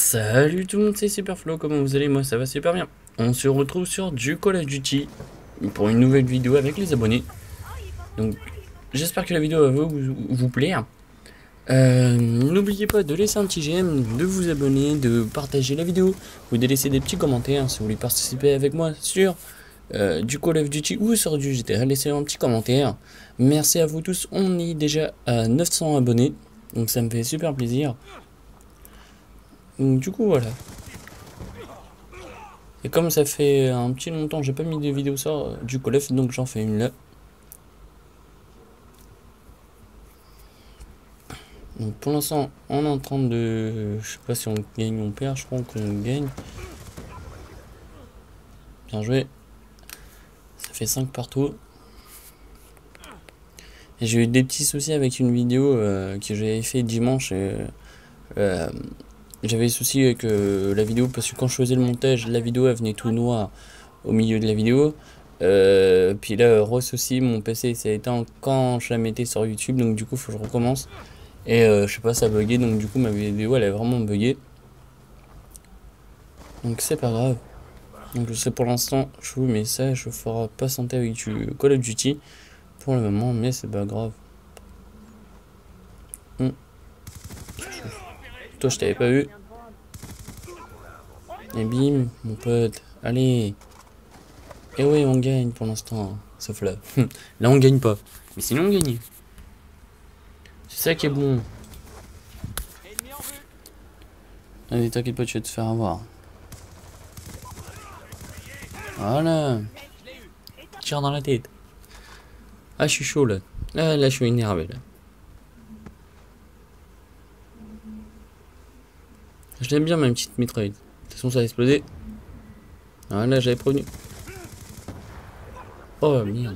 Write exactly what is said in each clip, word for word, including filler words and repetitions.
Salut tout le monde, c'est Superflo, comment vous allez? Moi ça va super bien. On se retrouve sur du Call of Duty pour une nouvelle vidéo avec les abonnés. Donc j'espère que la vidéo va vous, vous plaire. Euh, N'oubliez pas de laisser un petit j'aime, de vous abonner, de partager la vidéo ou de laisser des petits commentaires si vous voulez participer avec moi sur euh, du Call of Duty ou sur du G T A. Laissez un petit commentaire. Merci à vous tous, on est déjà à neuf cents abonnés, donc ça me fait super plaisir. Donc du coup voilà. Et comme ça fait un petit longtemps j'ai pas mis de vidéo sur du Call of, donc j'en fais une là. Donc pour l'instant on est en train de... Je sais pas si on gagne ou on perd, je crois qu'on gagne. Bien joué. Ça fait cinq partout. Et j'ai eu des petits soucis avec une vidéo euh, que j'avais fait dimanche. Euh, euh, j'avais des soucis avec euh, la vidéo parce que quand je faisais le montage, la vidéo elle venait tout noir au milieu de la vidéo. Euh, puis là, Ross aussi, mon P C s'est éteint quand je la mettais sur YouTube, donc du coup, faut que je recommence. Et euh, je sais pas, ça buguait, donc du coup, ma vidéo elle est vraiment buguée. Donc c'est pas grave. Donc je sais pour l'instant, je vous mets ça, je ferai patienter avec du Call of Duty pour le moment, mais c'est pas grave. Hum. Toi, je t'avais pas vu. Et bim, mon pote, allez. Et ouais, on gagne pour l'instant, sauf là. Là, on gagne pas. Mais sinon, on gagne. C'est ça qui est bon. Allez, t'inquiète pas, tu vas te faire avoir. Voilà. Tire dans la tête. Ah, je suis chaud là. Ah, là, je suis énervé là. Je l'aime bien ma petite mitraille. De toute façon, ça a explosé. Voilà, j'avais prévenu. Oh merde.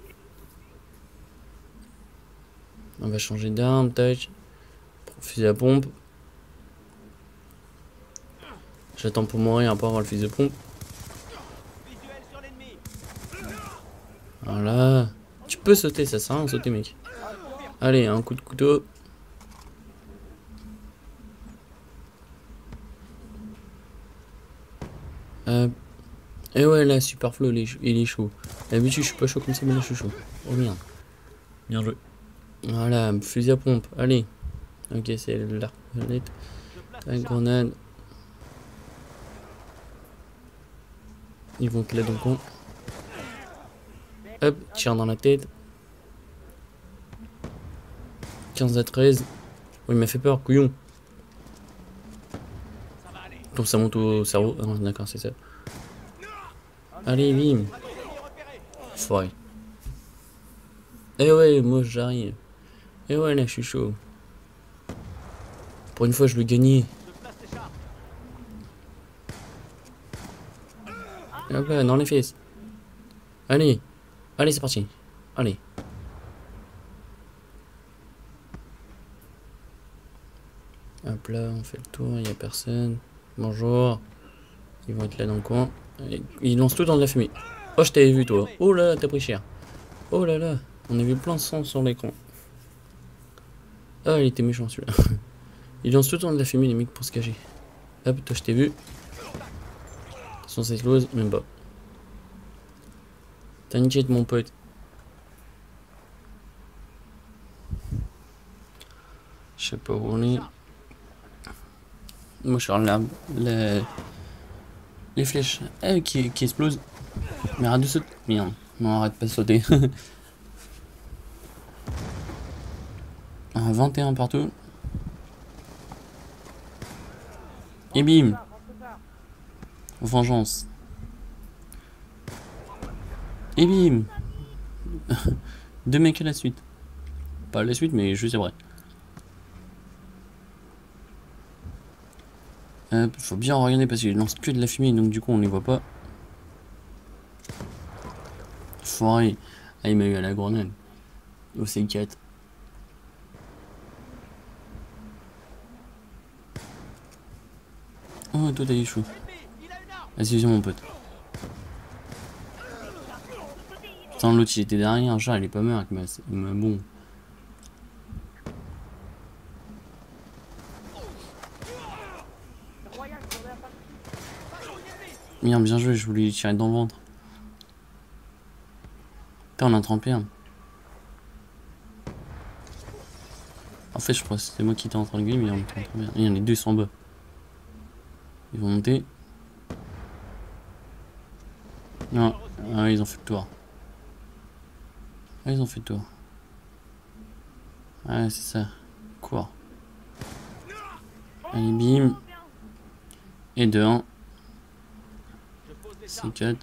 On va changer d'arme, tac. Fusil à pompe. J'attends pour mourir pour avoir le fusil de pompe. Voilà. Tu peux sauter, ça sert à rien sauter, mec. Allez, un coup de couteau. Euh, et ouais, là, Superflo, il est, il est chaud. D'habitude, je suis pas chaud comme ça, mais là, je suis chaud. Oh merde. Bien joué. Voilà, fusil à pompe. Allez. Ok, c'est l'arbalète. La grenade. Ils vont te là dans le coin. Hop, tire dans la tête. quinze à treize. Oh, il m'a fait peur, couillon. Donc ça monte au cerveau. Ah, d'accord, c'est ça. Allez, bim. Foiré. Eh ouais, moi j'arrive. Eh ouais, là, je suis chaud. Pour une fois, je veux gagner. Hop là, dans les fesses. Allez. Allez, c'est parti. Allez. Hop là, on fait le tour, il n'y a personne. Bonjour. Ils vont être là dans le coin. Ils lancent tout dans de la fumée. Oh, je t'avais vu, toi. Oh là, t'as pris cher. Oh là là, on a vu plein de sang sur l'écran. Ah, il était méchant celui-là. Ils lancent tout dans de la fumée, les mecs, pour se cacher. Hop, toi, je t'ai vu. Sans s'explose, même pas. T'inquiète, mon pote. Je sais pas où on est. Moi, je suis sur l'arbre. La... Les flèches eh, qui, qui explosent. Mais arrête de sauter. Merde. Non, arrête pas de sauter. Un vingt et un partout. Et bim. Vengeance. Et bim. Deux mecs à la suite. Pas à la suite, mais juste après. Il faut bien regarder parce qu'ils lancent que de la fumée, donc du coup on les voit pas. Foiré. Ah, il m'a eu à la grenade. Au C quatre. Oh, toi t'as eu chaud. Vas-y, viens mon pote. Putain, l'autre il était derrière, genre il est pas mort avec ma, ma bombe. Merde, bien joué, je voulais lui tirer dans le ventre. Putain, on a trempé un. En fait, je crois que c'était moi qui étais en train de gagner, mais on était en train de bien. Il y en a deux, ils sont en bas. Ils vont monter. Non, ah, ils ont fait le tour. Ah, ils ont fait le tour. Ouais, c'est ça. Quoi? Allez, bim. Et deux, un. C'est quatre.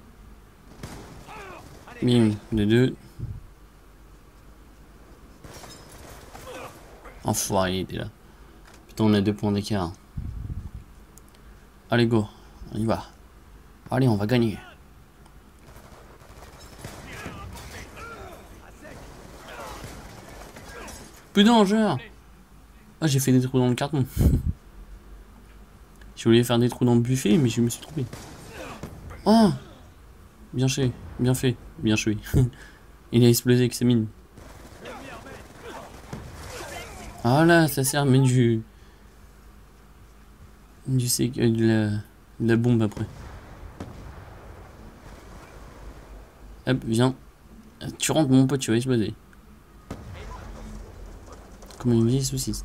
Bim, de deux. Enfoiré, il était là. Putain, on a deux points d'écart. Allez, go. On y va. Allez, on va gagner. Putain, genre. Ah, j'ai fait des trous dans le carton. Je voulais faire des trous dans le buffet, mais je me suis trompé. Oh, bien fait, bien fait, bien joué. Il a explosé avec ses mines. Ah là, ça sert, mais du... Du sé... euh, de, la... de la bombe après. Hop, viens. Tu rentres, mon pote, tu vas exploser. Comme une vieille saucisse.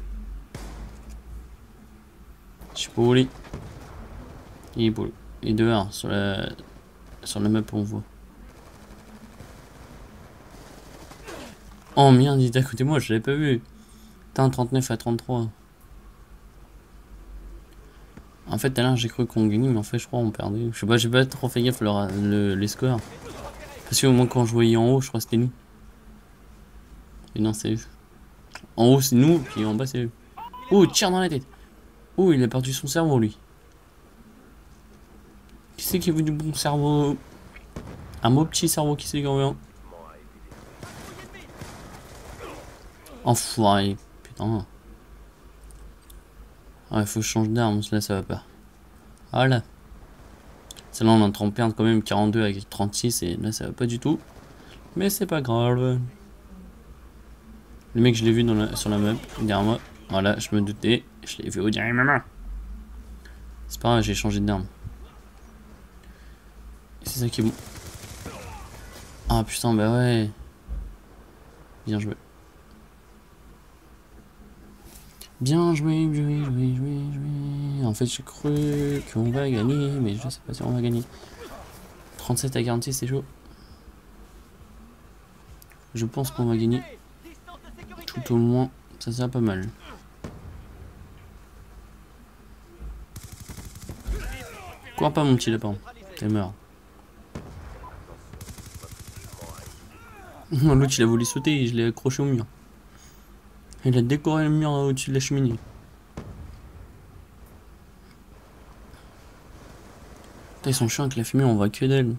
Je suis pas où aller. Il est beau. Et dehors, sur la... Sur la map, on voit. Oh merde, il était à côté de moi, je l'avais pas vu. Putain, trente-neuf à trente-trois. En fait, tout à l'heure, j'ai cru qu'on gagnait, mais en fait, je crois qu'on perdait. Je sais pas, j'ai pas trop fait gaffe leur, le, les scores. Parce que au moins, quand je voyais en haut, je crois que c'était nous. Et non, c'est eux. En haut, c'est nous, puis en bas, c'est eux. Oh, tire dans la tête. Oh, il a perdu son cerveau, lui. Qui c'est qui veut du bon cerveau? Un beau petit cerveau qui s'est gagné. Enfoiré. Putain. Ah, il faut que je change d'arme, là, ça va pas. Voilà. Celle-là, on est en train de perdre quand même quarante-deux avec trente-six, et là, ça va pas du tout. Mais c'est pas grave. Le mec, je l'ai vu dans la, sur la map, derrière moi. Voilà, je me doutais. Je l'ai vu au derrière ma main. C'est pas grave, j'ai changé d'arme. C'est ça qui est bon. Ah putain, bah ouais. Bien joué. Bien joué, joué, joué, joué, joué. En fait, j'ai cru qu'on va gagner, mais je sais pas si on va gagner. trente-sept à quarante-six, c'est chaud. Je pense qu'on va gagner. Tout au moins, ça sera pas mal. Cours pas, mon petit lapin. T'es mort. L'autre, il a voulu sauter et je l'ai accroché au mur. Il a décoré le mur au-dessus de la cheminée. Putain, ils sont chiants avec la fumée, on voit que d'elle.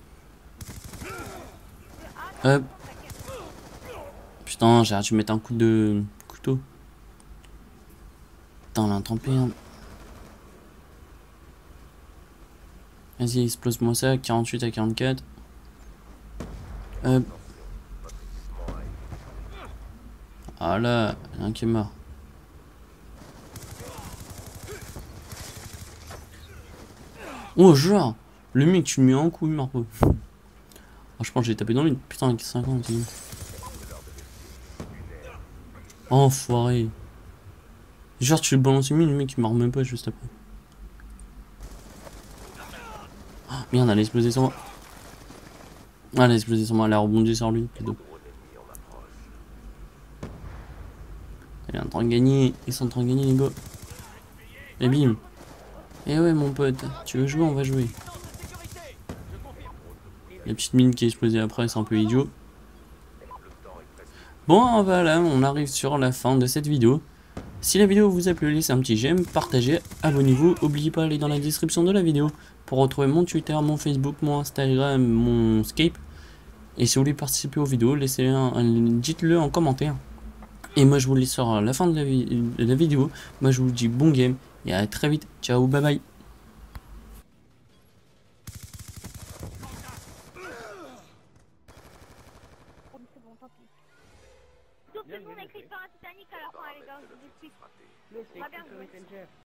Hop. Putain, j'ai dû mettre un coup de couteau. Putain, on a un trempé. Hein. Vas-y, explose-moi ça. quarante-huit à quarante-quatre. Hop. Ah là, il y en a un qui est mort. Oh, genre, le mec, tu lui mets un coup, il meurt pas. Oh, je pense que j'ai tapé dans lui. Putain, avec cinquante. Enfoiré. Genre, tu le balances une mine, le mec, il meurt même pas juste après. Oh, merde, elle a explosé sur moi. Ah, elle a explosé sur moi, elle a rebondi sur lui, plutôt. Elle est en train de gagner, ils sont en train de gagner, les gars. Et bim. Eh ouais, mon pote, tu veux jouer, on va jouer. La petite mine qui a explosé après, c'est un peu idiot. Bon, voilà, on arrive sur la fin de cette vidéo. Si la vidéo vous a plu, laissez un petit j'aime, partagez, abonnez-vous. N'oubliez pas d'aller dans la description de la vidéo pour retrouver mon Twitter, mon Facebook, mon Instagram, mon Skype. Et si vous voulez participer aux vidéos, laissez un, un dites-le en commentaire. Et moi je vous laisse sur la fin de la, de la vidéo. Moi je vous dis bon game et à très vite. Ciao, bye bye. Tout le monde écrit pas un Titanic à la fin, les gars, je vous explique.